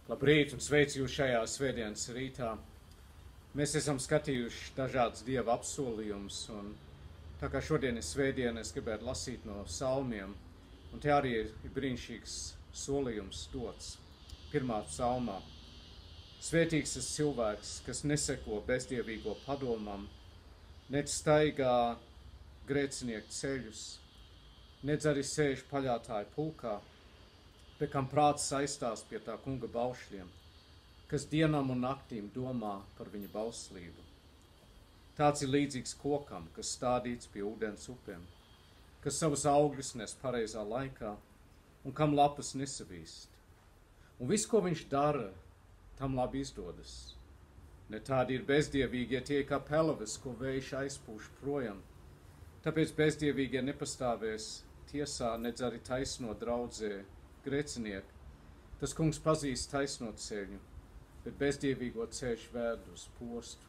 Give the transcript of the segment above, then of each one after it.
Labrīt un sveicu jūs šajā svētdienas rītā. Mēs esam skatījuši dažādas Dieva apsolījumus, un tā kā šodien ir svētdiena, es gribētu lasīt no psalmiem, un te arī ir brīnišķīgs solījums dots. Pirmā psalmā. Svētīgs tas cilvēks, kas neseko bezdievīgo padomam, nec staigā grēcinieku ceļus, nec arī sēž paļātāju pulkā, bet kam prāts saistās pie tā kunga baušļiem, kas dienām un naktīm domā par viņa bauslību. Tāds ir līdzīgs kokam, kas stādīts pie ūdens upēm, kas savus augļus nes pareizā laikā un kam lapas nesavīst. Un viss, ko viņš dara, tam labi izdodas. Ne tādi ir bezdievīgie tie kā pelaves, ko vējš aizpūš projām. Tāpēc bezdievīgie nepastāvēs tiesā, nedz arī taisno draudzē grēcinieki. Tas kungs pazīst taisno ceļu, bet bezdievīgo ceļš vēd uz postu.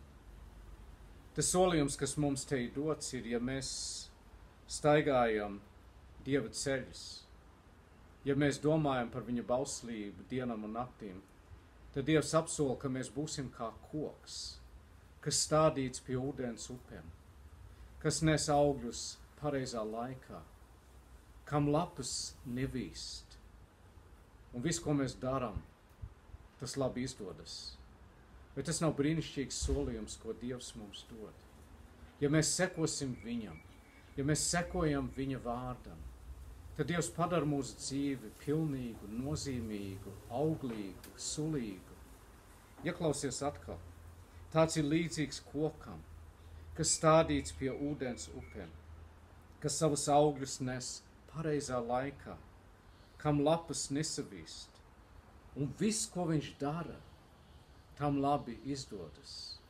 Tas solījums, kas mums te ir dots, ir, ja mēs staigājam Dieva ceļus, ja mēs domājam par viņa bauslību dienam un naktīm, tad Dievs apsola, ka mēs būsim kā koks, kas stādīts pie ūdens upēm, kas nes augļus pareizā laikā, kam lapas nevīst. Un viss, ko mēs darām, tas labi izdodas. Bet tas nav brīnišķīgs solījums, ko Dievs mums dod. Ja mēs sekosim viņam, ja mēs sekojam viņa vārdam, tad Dievs padara mūsu dzīvi pilnīgu, nozīmīgu, auglīgu, sulīgu. Ieklausies atkal. Tāds ir līdzīgs kokam, kas stādīts pie ūdens upēm, kas savus augļus nes pareizā laikā, kam lapas nesavīst. Un viss, ko viņš dara, tam labi izdodas.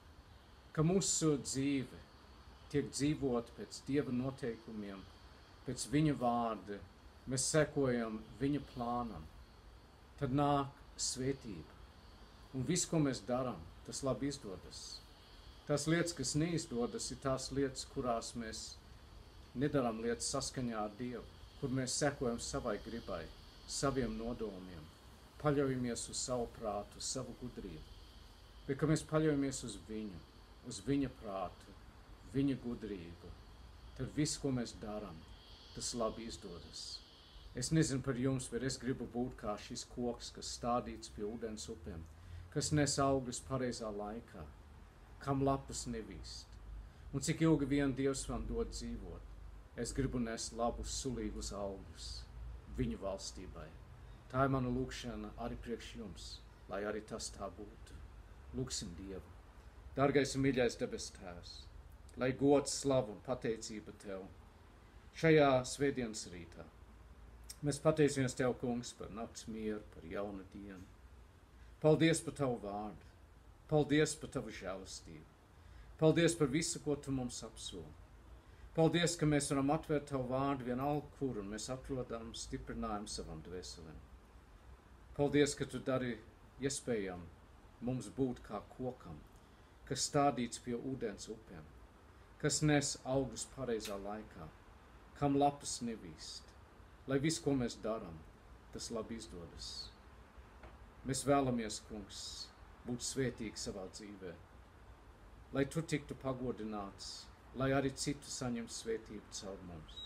Ka mūsu dzīve tiek dzīvot pēc Dieva noteikumiem, pēc viņa vārda, mēs sekojam viņa plānam, tad nāk svētība. Un viss, ko mēs darām, tas labi izdodas. Tās lietas, kas neizdodas, ir tās lietas, kurās mēs nedarām lietas saskaņā ar Dievu, kur mēs sekojam savai gribai, saviem nodomiem, paļaujamies uz savu prātu, uz savu gudrību. Bet, ka mēs paļaujamies uz viņu, uz viņa prātu, viņa gudrību, tad viss, ko mēs darām, tas labi izdodas. Es nezinu par jums, bet es gribu būt kā šis koks, kas stādīts pie ūdens upēm, kas nes augļus pareizā laikā, kam lapas nevīst. Un cik ilgi vien Dievs man dod dzīvot, es gribu nest labus, sulīgus augļus viņu valstībai. Tā ir mana lūkšana arī priekš jums, lai arī tas tā būtu. Lūksim Dievu. Dargais un mīļais debes Tēvs, lai gods, slavu un pateicība Tev šajā svētdienas rītā. Mēs pateicamies Tev, kungs, par nakts mieru, par jaunu dienu. Paldies par Tavu vārdu. Paldies par Tavu žēlastību. Paldies par visu, ko Tu mums apsoli. Paldies, ka mēs varam atvērt Tavu vārdu vienalga kur, un mēs atrodam stiprinājumu savam dvēselēm. Paldies, ka Tu dari iespējam mums būt kā kokam, kas stādīts pie ūdens upēm, kas nes augļus pareizā laikā, kam lapas nevīst, lai viss, ko mēs darām, tas labi izdodas. Mēs vēlamies, kungs, būt svētīgi savā dzīvē, lai Tu tiktu pagodināts, lai arī citu saņem svētību caur mums.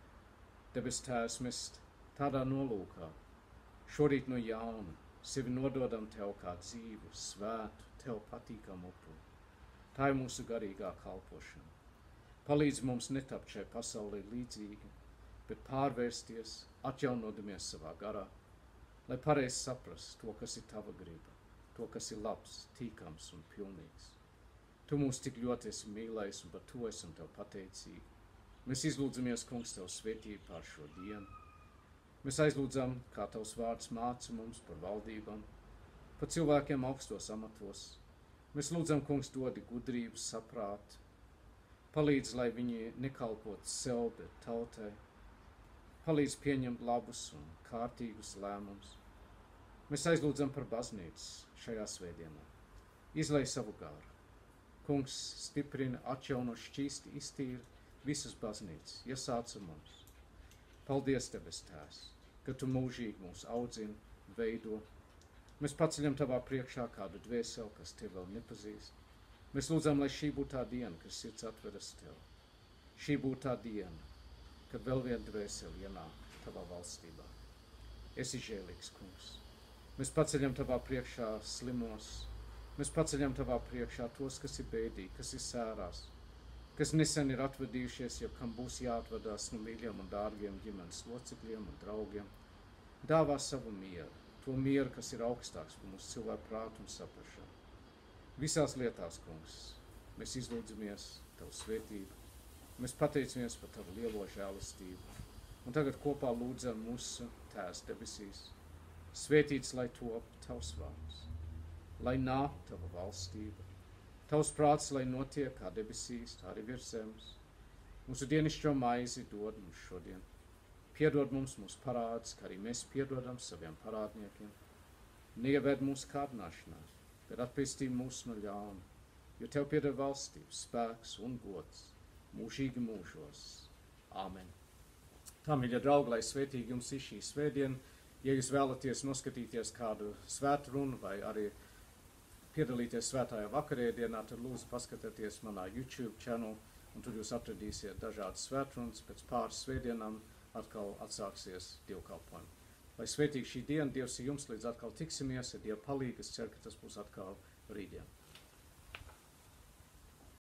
Debes Tēvs, mēs tādā nolūkā šorīt no jauna sevi nododam Tev kā dzīvu, svētu, Tev patīkamu upuri. Tā ir mūsu garīgā kalpošana. Palīdz mums netapt šai pasaulē līdzīgi, bet pārvērsties, atjaunodamies savā garā, lai pareizi saprast to, kas ir Tava griba, to, kas ir labs, tīkams un pilnīgs. Tu mūs tik ļoti esi mīlējis, un par to esam Tev pateicīgi. Mēs izlūdzamies, kungs, Tev svētību pār šo dienu. Mēs aizlūdzam, kā Tavs vārds māca mums par valdībām, par cilvēkiem augstos amatos. Mēs lūdzam, kungs, dodi gudrību, saprātu. Palīdz, lai viņi nekalpotu sev, bet tautai. Palīdz pieņemt labus un kārtīgus lēmumus. Mēs aizlūdzam par baznīcu šajā svētdienā. Izlej savu garu. Kungs, stiprina, atjauno, šķīsti, iztīri visas baznīcas, iesāca mums. Paldies, Debes Tēvs, ka Tu mūžīgi mūs audzini, veido, Mēs paceļam tavā priekšā kādu dvēseli, kas tev vēl nepazīst. Mēs lūdzam, lai šī būtu tā diena, kas sirds atveras tev. Šī būtu tā diena, kad vēl viena dvēseli ienāk tavā valstībā. Esi žēlīgs, kungs. Mēs paceļam tavā priekšā slimos. Mēs paceļam tavā priekšā tos, kas ir bēdīgi, kas ir sērās, kas nesen ir atvadījušies, jo kam būs jāatvadās no mīļiem un dārgiem ģimenes locekļiem un draugiem. Dāvā savu mieru, to mieru, kas ir augstāks par mūsu cilvēku prātu un saprašanu. Visās lietās, kungs, mēs izlūdzamies tavu svētību. Mēs pateicamies par tavu lielo žēlastību. Un tagad kopā lūdzam mūsu Tēvs debesīs. Svētīts, lai top tavs vārds, lai nāk tava valstība. Tavs prāts, lai notiek kā debesīs, tā arī virs zemes. Mūsu dienascho maizi dod mums šodien. Piedod mums mūsu parādus, kā arī mēs piedodam saviem parādniekiem. Neieved mūsu kārdināšanā, bet atpestī mūs no ļauna, jo tev pieder valstība, spēks un gods mūžīgi mūžos. Āmen. Tā, mīļie draugi, lai svētīgi jums ir šī svētdiena. Ja jūs vēlaties noskatīties kādu svētrunu vai arī piedalīties svētajā vakarēdienā, tad lūdzu paskatieties manā YouTube channel, un tur jūs atradīsiet dažādas svētrunas. Pēc pāris svētdienām atkal atsāksies dievkalpojumi. Lai svētīgi šī diena, Dievs ir jums, līdz atkal tiksimies, ar Dievu palīgu, es ceru, ka tas būs atkal rītdien.